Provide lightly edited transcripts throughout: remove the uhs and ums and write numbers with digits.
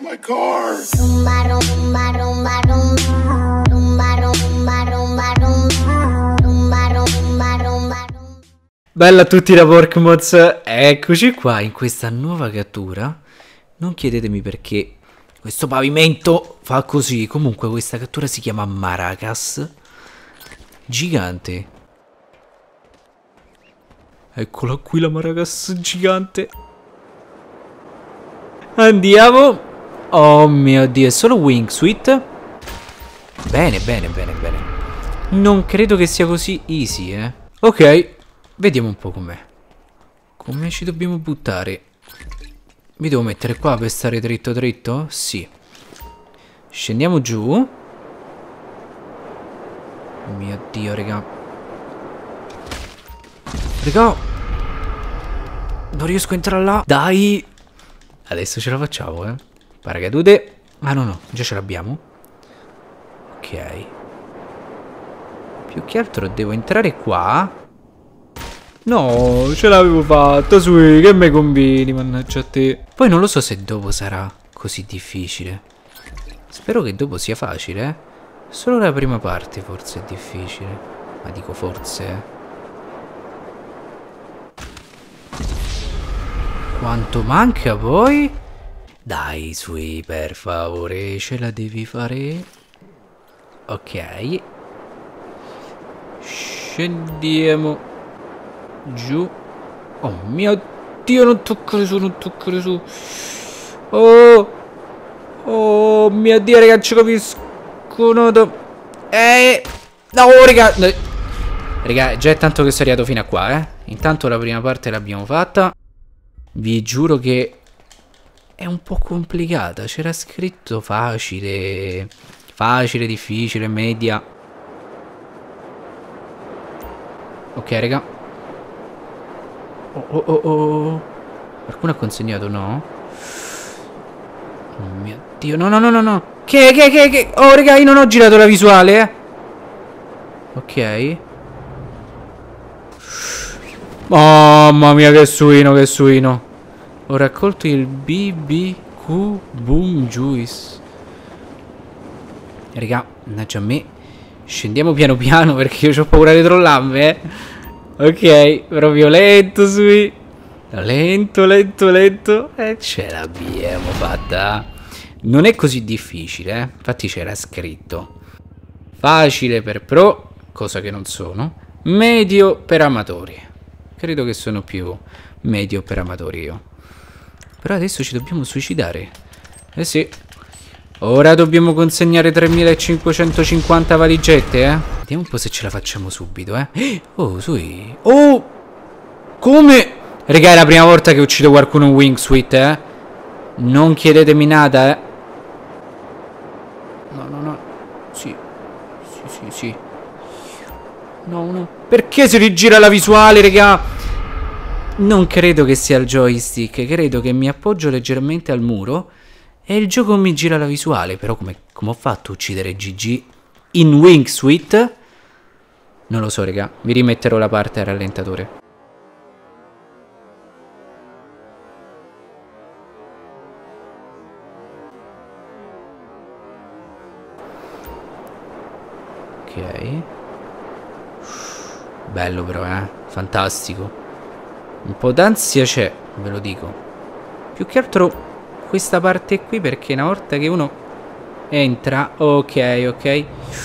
lost my car. Rumba, rumba, rumba, rumba. Rumba, rumba, rumba, rumba. Rumba, rumba, rumba, rumba. Bella a tutti da Porkmoz, eccoci qua in questa nuova cattura. Non chiedetemi perché questo pavimento fa così. Comunque questa cattura si chiama Maracas gigante. Eccola qui la Maracas gigante. Andiamo. Oh mio Dio, è solo wingsuit. Bene, bene, bene, bene. Non credo che sia così easy, Ok, vediamo un po' com'è. Come ci dobbiamo buttare? Mi devo mettere qua per stare dritto dritto? Sì. Scendiamo giù. Oh mio Dio, raga. Raga, non riesco a entrare là. Dai. Adesso ce la facciamo, Paracadute. Ah no, no, già ce l'abbiamo. Ok. Più che altro devo entrare qua. No, ce l'avevo fatta, sui, che me combini, mannaggia a te. Poi non lo so se dopo sarà così difficile. Spero che dopo sia facile, Solo la prima parte forse è difficile. Ma dico forse, Quanto manca poi? Dai, sui, per favore, ce la devi fare. Ok. Scendiamo giù. Oh mio Dio, non toccare su, non toccare su. Oh mio Dio, raga, ci capiscono. No, raga. Raga, già è tanto che sono arrivato fino a qua, Intanto la prima parte l'abbiamo fatta. Vi giuro che è un po' complicata. C'era scritto facile. Facile, difficile, media. Ok, raga. Oh. Qualcuno ha consegnato, no? Oh mio Dio, no. Che? Oh, raga, io non ho girato la visuale, Ok. Mamma mia, che suino. Ho raccolto il BBQ Boom Juice. Raga, mannaggia a me. Scendiamo piano piano perché io ho paura di trollarmi, Ok, proprio lento, sui. Lento. E ce l'abbiamo fatta. Non è così difficile, Infatti c'era scritto facile per pro, cosa che non sono. Medio per amatori. Credo che sono più medio per amatori io. Però adesso ci dobbiamo suicidare. Sì. Ora dobbiamo consegnare 3550 valigette, Vediamo un po' se ce la facciamo subito, Oh, sui. Oh! Come? Raga, è la prima volta che uccido qualcuno in wingsuit, Non chiedetemi nada, No. Sì. No. Perché si rigira la visuale, raga? Non credo che sia il joystick. Credo che mi appoggio leggermente al muro e il gioco mi gira la visuale. Però come ho fatto a uccidere GG in wingsuit? Non lo so, raga. Vi rimetterò la parte al rallentatore. Ok. Bello però, Fantastico. Un po' d'ansia c'è, ve lo dico. Più che altro questa parte qui, perché una volta che uno entra. Ok.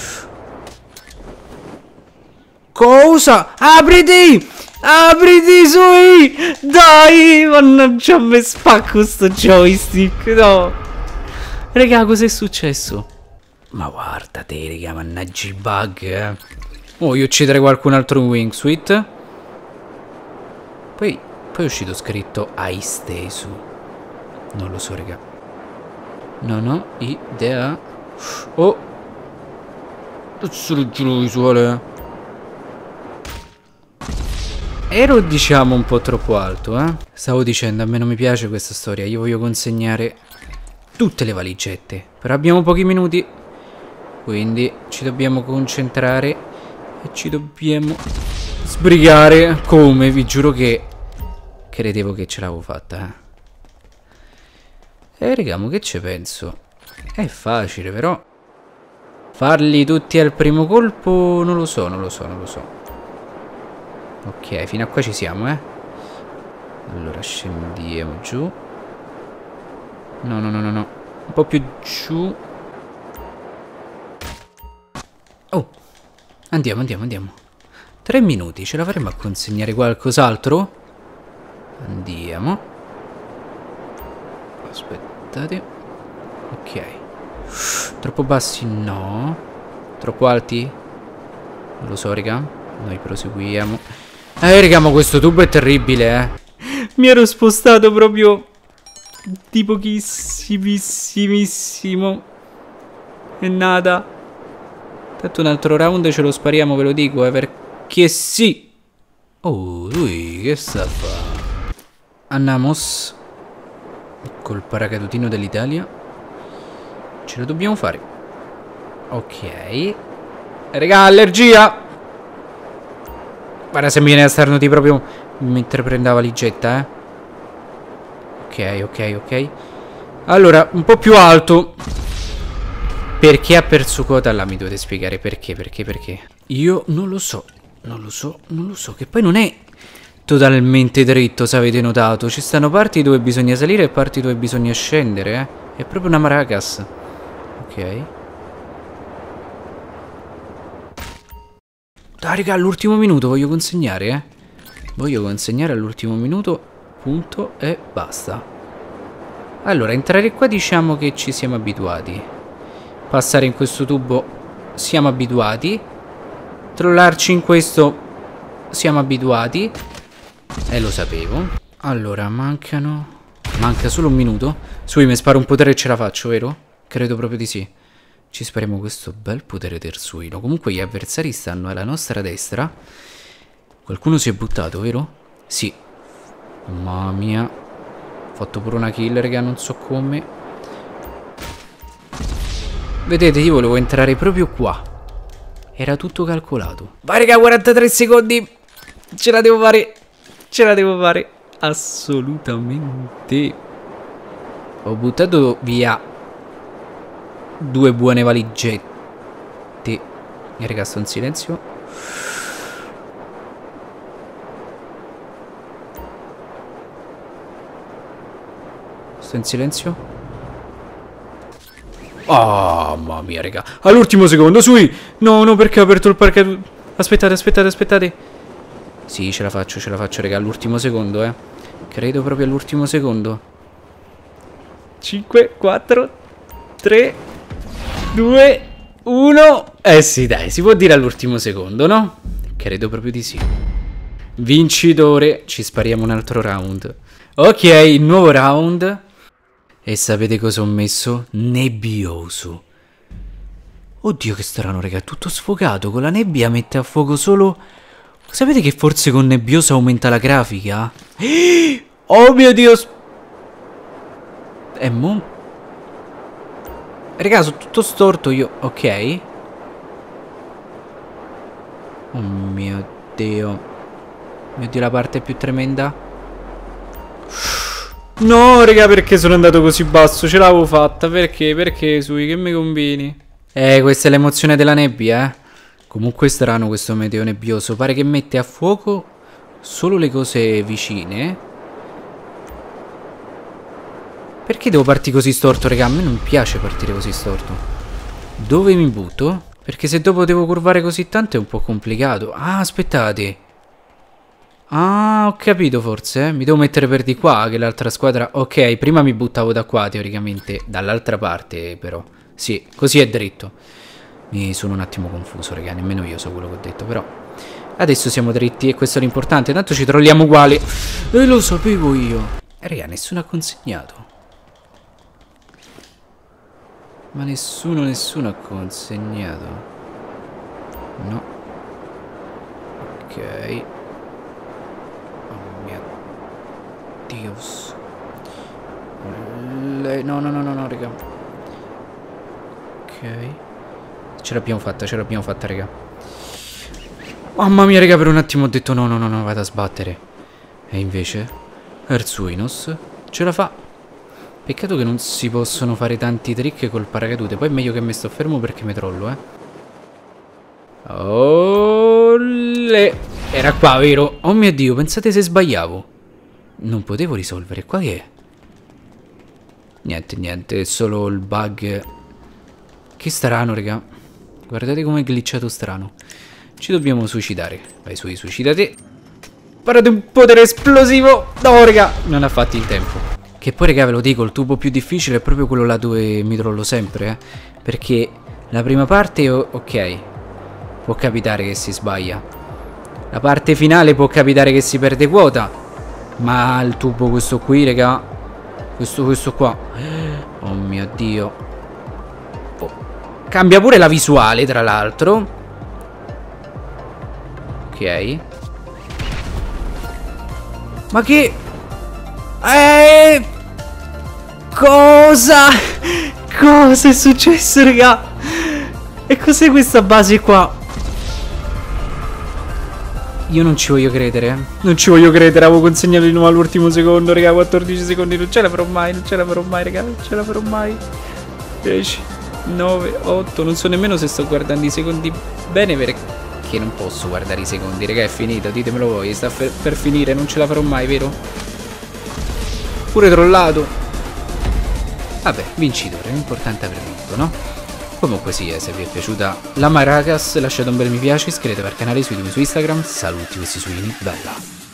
Cosa? Apriti, sui. Dai, mannaggia, me spacco sto joystick. No. Raga, cos'è successo? Ma guarda te, raga, mannaggia i bug, io uccidere qualcun altro in wingsuit. Poi è uscito scritto hai steso. Non lo so, raga. Non ho idea. Oh, adesso giro visuale. Ero, diciamo, un po' troppo alto, Stavo dicendo, a me non mi piace questa storia. Io voglio consegnare tutte le valigette. Però abbiamo pochi minuti, quindi ci dobbiamo concentrare e ci dobbiamo sbrigare. Come? Vi giuro che credevo che ce l'avevo fatta, Raga, mo che ci penso? È facile, però. Farli tutti al primo colpo, non lo so, non lo so, non lo so. Ok, fino a qua ci siamo, eh. Allora, scendiamo giù. No, no, no, no, no. Un po' più giù. Oh, andiamo, andiamo, andiamo. 3 minuti, ce la faremo a consegnare qualcos'altro? Andiamo. Aspettate. Ok. Troppo bassi no. Troppo alti? Non lo so, raga. Noi proseguiamo. Raga, ma questo tubo è terribile, Mi ero spostato proprio di pochissimissimissimo. E nada. Tanto un altro round ce lo spariamo, ve lo dico, perché sì. Oh, lui che sta a fare? Andiamos col paracadutino dell'Italia. Ce lo dobbiamo fare. Ok. Raga, allergia. Guarda se mi viene a starnuti proprio mentre prendeva la valigetta, Ok, ok, ok. Allora, un po' più alto. Perché ha perso quota? Là mi dovete spiegare perché, perché. Io non lo so. Non lo so, non lo so. Che poi non è totalmente dritto, se avete notato. Ci stanno parti dove bisogna salire e parti dove bisogna scendere, È proprio una maracas. Ok. Dai, raga, all'ultimo minuto voglio consegnare, Voglio consegnare all'ultimo minuto, punto e basta. Allora, entrare qua diciamo che ci siamo abituati. Passare in questo tubo siamo abituati. Trollarci in questo siamo abituati. Lo sapevo. Allora, manca solo un minuto. Sui, mi sparo un potere e ce la faccio, vero? Credo proprio di sì. Ci spariamo questo bel potere terzuino. Comunque gli avversari stanno alla nostra destra. Qualcuno si è buttato, vero? Sì. Mamma mia. Ho fatto pure una kill, raga, non so come. Vedete, io volevo entrare proprio qua. Era tutto calcolato. Vai, raga, 43 secondi. Ce la devo fare. Ce la devo fare. Assolutamente. Ho buttato via 2 buone valigette. Raga, sto in silenzio. Sto in silenzio. Oh, mamma mia, raga. All'ultimo secondo, sui. No, no, perché ho aperto il parcheggio. Aspettate, aspettate, aspettate. Sì, ce la faccio, raga. All'ultimo secondo, Credo proprio all'ultimo secondo. 5, 4, 3, 2, 1. Sì, dai, si può dire all'ultimo secondo, no? Credo proprio di sì. Vincitore. Ci spariamo un altro round. Ok, nuovo round. E sapete cosa ho messo? Nebbioso. Oddio, che strano, raga. È tutto sfocato. Con la nebbia mette a fuoco solo... Sapete che forse con nebbioso aumenta la grafica? Oh mio Dio. E mo? Raga, sono tutto storto io. Ok. Oh mio Dio. Mio Dio, la parte più tremenda. No, raga, perché sono andato così basso? Ce l'avevo fatta. Perché? Perché, Sui? Che mi combini? Questa è l'emozione della nebbia, Comunque è strano questo meteo nebbioso. Pare che mette a fuoco solo le cose vicine. Perché devo partire così storto, raga? A me non piace partire così storto. Dove mi butto? Perché se dopo devo curvare così tanto è un po' complicato. Ah, aspettate. Ah, ho capito forse, Mi devo mettere per di qua, che l'altra squadra... Ok, prima mi buttavo da qua, teoricamente. Dall'altra parte, però. Sì, così è dritto. Mi sono un attimo confuso, raga. Nemmeno io so quello che ho detto, però... Adesso siamo dritti e questo è l'importante. Tanto ci trolliamo uguali. E lo sapevo io. Raga, nessuno ha consegnato. Ma nessuno ha consegnato. No. Ok. Dios. No, raga. Ok. Ce l'abbiamo fatta, raga. Mamma mia, raga, per un attimo ho detto no, vado a sbattere. E invece Erzuinos ce la fa. Peccato che non si possono fare tanti trick col paracadute. Poi è meglio che mi sto fermo perché mi trollo, Olle. Era qua, vero? Oh mio Dio, pensate se sbagliavo. Non potevo risolvere. Qua che è? Niente, è solo il bug. Che strano, raga. Guardate come è glitchato strano. Ci dobbiamo suicidare. Vai su, suicidate. Parate un potere esplosivo. No, raga, non ha fatto il tempo. Che poi, raga, ve lo dico, il tubo più difficile è proprio quello là dove mi trollo sempre, Perché la prima parte, ok, può capitare che si sbaglia. La parte finale può capitare che si perde quota. Ma il tubo questo qui, raga, questo qua, oh mio Dio. Oh. Cambia pure la visuale, tra l'altro. Ok. Ma che... Cosa? Cosa è successo, raga? E cos'è questa base qua? Io non ci voglio credere. Non ci voglio credere. Avevo consegnato di nuovo all'ultimo secondo, raga. 14 secondi. Non ce la farò mai. Non ce la farò mai, raga. Non ce la farò mai. 10, 9, 8. Non so nemmeno se sto guardando i secondi bene, perché non posso guardare i secondi, raga. È finito. Ditemelo voi. Sta per finire. Non ce la farò mai, vero? Pure trollato. Vabbè, vincitore. L'importante è aver vinto, no? Comunque sia, se vi è piaciuta la Maracas, lasciate un bel mi piace, iscrivetevi al canale, seguitemi su Instagram, saluti questi suini, bella!